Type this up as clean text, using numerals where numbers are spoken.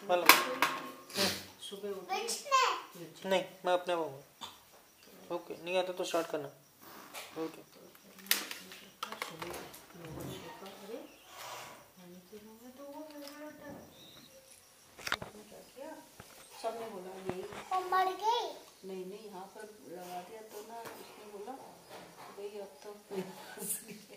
मतलब सुबह नहीं, मैं अपने पाऊंगा। ओके, नहीं आता तो स्टार्ट करना। ओके। सबने बोला यही मर गई। नहीं यहाँ पर लगा दिया तो ना उसने बोला भाई अब तो